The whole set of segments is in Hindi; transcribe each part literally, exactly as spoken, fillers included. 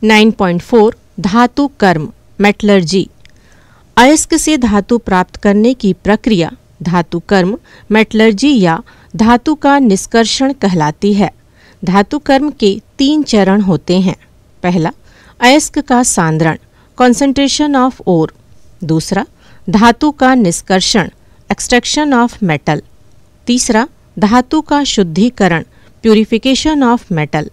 नाइन पॉइंट फोर धातु कर्म मेटलर्जी। अयस्क से धातु प्राप्त करने की प्रक्रिया धातु कर्म मेटलर्जी या धातु का निष्कर्षण कहलाती है। धातु कर्म के तीन चरण होते हैं। पहला, अयस्क का सांद्रण कॉन्सेंट्रेशन ऑफ ओर। दूसरा, धातु का निष्कर्षण एक्सट्रैक्शन ऑफ मेटल। तीसरा, धातु का शुद्धिकरण प्यूरिफिकेशन ऑफ मेटल।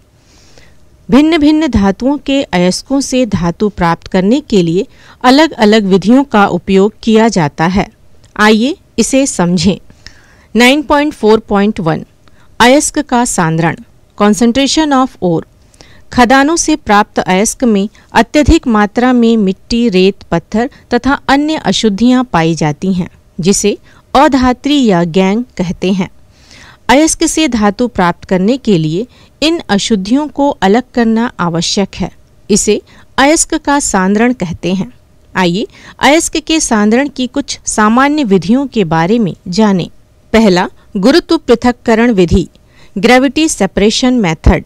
भिन्न भिन्न धातुओं के अयस्कों से धातु प्राप्त करने के लिए अलग अलग विधियों का उपयोग किया जाता है। आइए इसे समझें। Nine point four point one अयस्क का सांद्रण कॉन्सेंट्रेशन ऑफ ओर। खदानों से प्राप्त अयस्क में अत्यधिक मात्रा में मिट्टी, रेत, पत्थर तथा अन्य अशुद्धियां पाई जाती हैं, जिसे अधात्री या गैंग कहते हैं। अयस्क से धातु प्राप्त करने के लिए इन अशुद्धियों को अलग करना आवश्यक है। इसे अयस्क का सांद्रण कहते हैं। आइए अयस्क के सांद्रण की कुछ सामान्य विधियों के बारे में जानें। पहला, गुरुत्व पृथक्करण विधि ग्रेविटी सेपरेशन मेथड।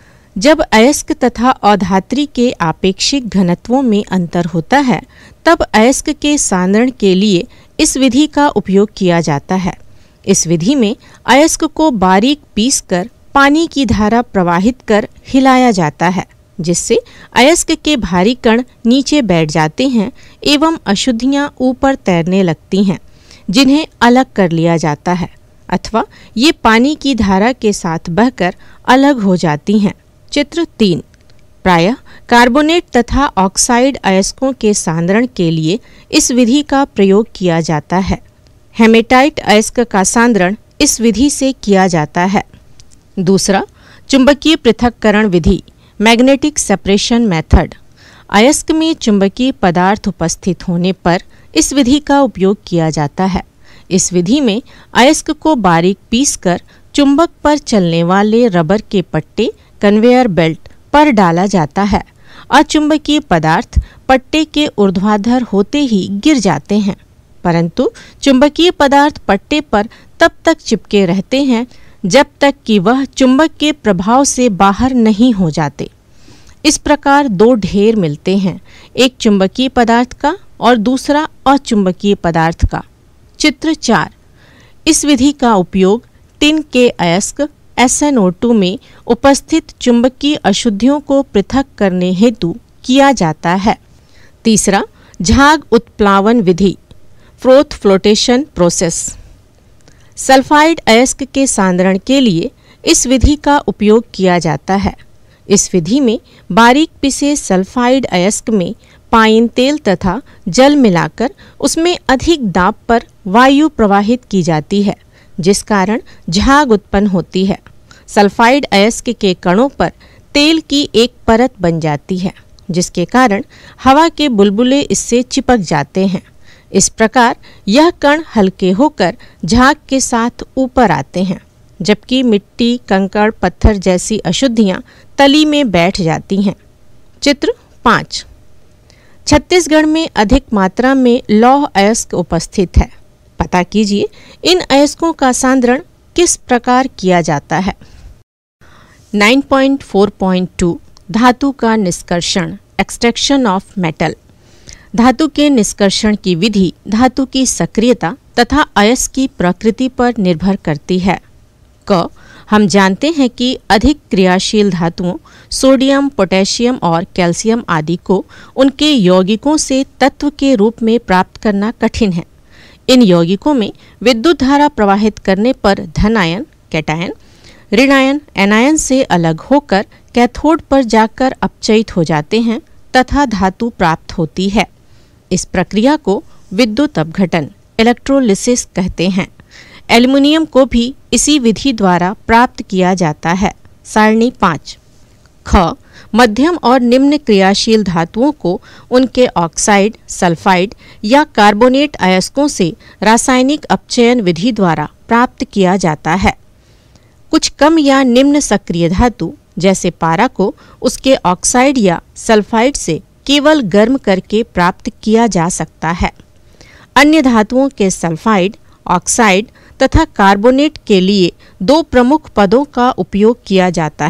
जब अयस्क तथा अधात्री के आपेक्षिक घनत्वों में अंतर होता है, तब अयस्क के सांद्रण के लिए इस विधि का उपयोग किया जाता है। इस विधि में अयस्क को बारीक पीसकर पानी की धारा प्रवाहित कर हिलाया जाता है, जिससे अयस्क के भारी कण नीचे बैठ जाते हैं एवं अशुद्धियां ऊपर तैरने लगती हैं, जिन्हें अलग कर लिया जाता है, अथवा ये पानी की धारा के साथ बहकर अलग हो जाती हैं। चित्र तीन। प्रायः कार्बोनेट तथा ऑक्साइड अयस्कों के सांद्रण के लिए इस विधि का प्रयोग किया जाता है। हेमेटाइट अयस्क का सांद्रण इस विधि से किया जाता है। दूसरा, चुंबकीय पृथक्करण विधि मैग्नेटिक सेपरेशन मेथड। अयस्क में चुंबकीय पदार्थ उपस्थित होने पर इस विधि का उपयोग किया जाता है। इस विधि में अयस्क को बारीक पीसकर चुंबक पर चलने वाले रबर के पट्टे कन्वेयर बेल्ट पर डाला जाता है। अचुंबकीय पदार्थ पट्टे के ऊर्ध्वाधर होते ही गिर जाते हैं, परंतु चुंबकीय पदार्थ पट्टे पर तब तक चिपके रहते हैं जब तक कि वह चुंबक के प्रभाव से बाहर नहीं हो जाते। इस प्रकार दो ढेर मिलते हैं, एक चुंबकीय पदार्थ का और दूसरा अचुंबकीय पदार्थ का। चित्र चार। इस विधि का उपयोग टिन के अयस्क एस एन ओ टू में उपस्थित चुंबकीय अशुद्धियों को पृथक करने हेतु किया जाता है। तीसरा, झाग उत्प्लावन विधि फ्रोथ फ्लोटेशन प्रोसेस। सल्फाइड अयस्क के सांद्रण के लिए इस विधि का उपयोग किया जाता है। इस विधि में बारीक पिसे सल्फाइड अयस्क में पाइन तेल तथा जल मिलाकर उसमें अधिक दाब पर वायु प्रवाहित की जाती है, जिस कारण झाग उत्पन्न होती है। सल्फाइड अयस्क के कणों पर तेल की एक परत बन जाती है, जिसके कारण हवा के बुलबुले इससे चिपक जाते हैं। इस प्रकार यह कण हल्के होकर झाग के साथ ऊपर आते हैं, जबकि मिट्टी, कंकड़, पत्थर जैसी अशुद्धियां तली में बैठ जाती हैं। चित्र पाँच। छत्तीसगढ़ में अधिक मात्रा में लौह अयस्क उपस्थित है। पता कीजिए इन अयस्कों का सांद्रण किस प्रकार किया जाता है। Nine point four point two धातु का निष्कर्षण एक्सट्रैक्शन ऑफ मेटल। धातु के निष्कर्षण की विधि धातु की सक्रियता तथा अयस्क की प्रकृति पर निर्भर करती है। क हम जानते हैं कि अधिक क्रियाशील धातुओं सोडियम, पोटेशियम और कैल्शियम आदि को उनके यौगिकों से तत्व के रूप में प्राप्त करना कठिन है। इन यौगिकों में विद्युत धारा प्रवाहित करने पर धनायन कैटायन, ऋणायन एनायन से अलग होकर कैथोड पर जाकर अपचयित हो जाते हैं तथा धातु प्राप्त होती है। इस प्रक्रिया को विद्युत अपघटन इलेक्ट्रोलिसिस कहते हैं। एल्युमिनियम को भी इसी विधि द्वारा प्राप्त किया जाता है। सारणी पाँच। ख मध्यम और निम्न क्रियाशील धातुओं को उनके ऑक्साइड, सल्फाइड या कार्बोनेट अयस्कों से रासायनिक अपचयन विधि द्वारा प्राप्त किया जाता है। कुछ कम या निम्न सक्रिय धातु जैसे पारा को उसके ऑक्साइड या सल्फाइड से केवल गर्म करके प्राप्त किया जा सकता है। अन्य धातुओं के सल्फाइड, ऑक्साइड तथा कार्बोनेट के लिए दो प्रमुख पदों का उपयोग किया जाता है,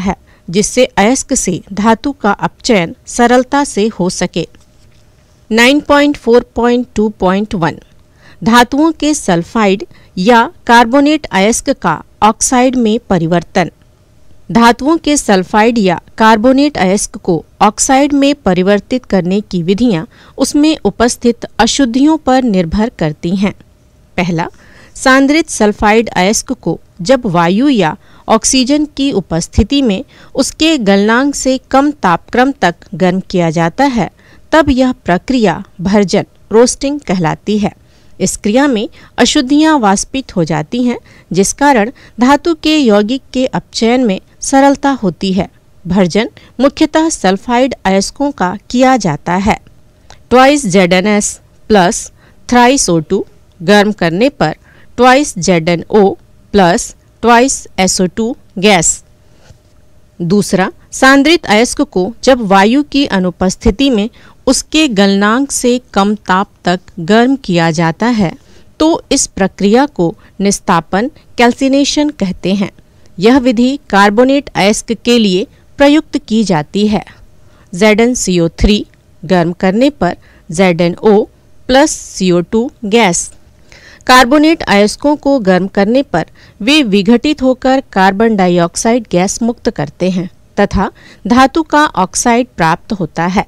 जिससे अयस्क से धातु का अपचयन सरलता से हो सके। नौ पॉइंट चार पॉइंट दो पॉइंट एक धातुओं के सल्फाइड या कार्बोनेट अयस्क का ऑक्साइड में परिवर्तन। धातुओं के सल्फाइड या कार्बोनेट अयस्क को ऑक्साइड में परिवर्तित करने की विधियां उसमें उपस्थित अशुद्धियों पर निर्भर करती हैं। पहला, सांद्रित सल्फाइड अयस्क को जब वायु या ऑक्सीजन की उपस्थिति में उसके गलनांक से कम तापक्रम तक गर्म किया जाता है, तब यह प्रक्रिया भर्जन रोस्टिंग कहलाती है। इस क्रिया में अशुद्धियां वाष्पित हो जाती हैं, जिस कारण धातु के यौगिक के अपचयन में सरलता होती है। भर्जन मुख्यतः सल्फाइड अयस्कों का किया जाता है। Twice Z N S plus thrice O two गर्म करने पर twice Z N O plus twice S O two gas. दूसरा, सांद्रित अयस्क को जब वायु की अनुपस्थिति में उसके गलनांक से कम ताप तक गर्म किया जाता है तो इस प्रक्रिया को निस्तापन कैल्सिनेशन कहते हैं। यह विधि कार्बोनेट अयस्क के लिए प्रयुक्त की जाती है। Z N C O three गर्म करने पर Z N O plus C O two gas. Carbonate अयस्कों को गर्म करने पर वे विघटित होकर कार्बन डाइऑक्साइड गैस मुक्त करते हैं तथा धातु का ऑक्साइड प्राप्त होता है।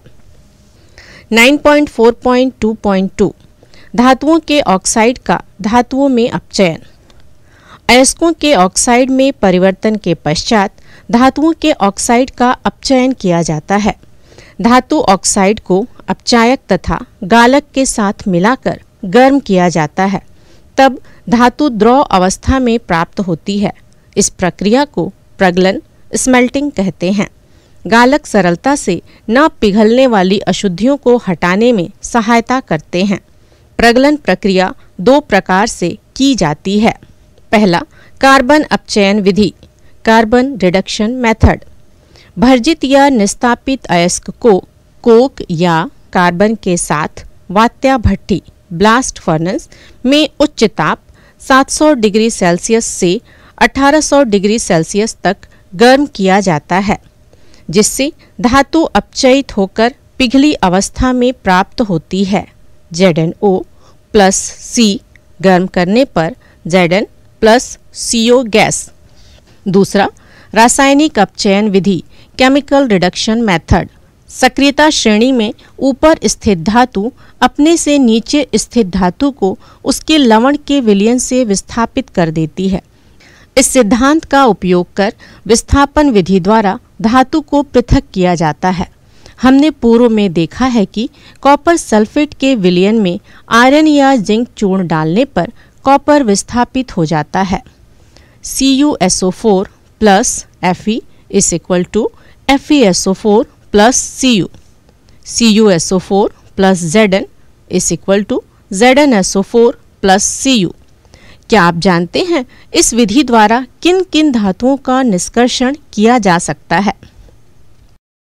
नौ पॉइंट चार पॉइंट दो पॉइंट दो धातुओं के ऑक्साइड का धातुओं में अपचयन। अयस्कों के ऑक्साइड में परिवर्तन के पश्चात धातुओं के ऑक्साइड का अपचयन किया जाता है। धातु ऑक्साइड को अपचायक तथा गालक के साथ मिलाकर गर्म किया जाता है, तब धातु द्रव अवस्था में प्राप्त होती है। इस प्रक्रिया को प्रगलन स्मेल्टिंग कहते हैं। गालक सरलता से न पिघलने वाली अशुद्धियों को हटाने में सहायता करते हैं। प्रगलन प्रक्रिया दो प्रकार से की जाती है। पहला, कार्बन अपचयन विधि, कार्बन रिडक्शन मेथड। भर्जित या निस्तापित अयस्क को कोक या कार्बन के साथ वात्या भट्ठी ब्लास्ट फर्नेस में उच्च ताप सात सौ डिग्री सेल्सियस से अठारह सौ डिग्री सेल्सियस तक गर्म किया जाता है, जिससे धातु अपचयित होकर पिघली अवस्था में प्राप्त होती है। Z N O plus C गर्म करने पर Z N plus C O gas. दूसरा, रासायनिक अपचयन विधि, केमिकल रिडक्शन मेथड। सक्रियता श्रेणी में ऊपर स्थित धातु अपने से नीचे स्थित धातु को उसके लवण के विलयन से विस्थापित कर देती है। इस सिद्धांत का उपयोग कर विस्थापन विधि द्वारा धातु को पृथक किया जाता है। हमने पूर्व में देखा है कि कॉपर सल्फेट के विलयन में आयरन या जिंक चूर्ण डालने पर कॉपर विस्थापित हो जाता है। C U S O four plus F E is equal to F E S O four plus C U. C U S O four plus Z N is equal to Z N S O four plus C U. क्या आप जानते हैं इस विधि द्वारा किन किन धातुओं का निष्कर्षण किया जा सकता है?